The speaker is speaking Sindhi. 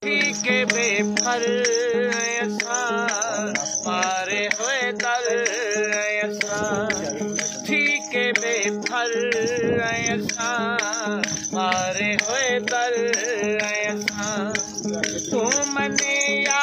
के बेफर मारे हुए दर ठीक बेफर मारे हुए दर तू मने या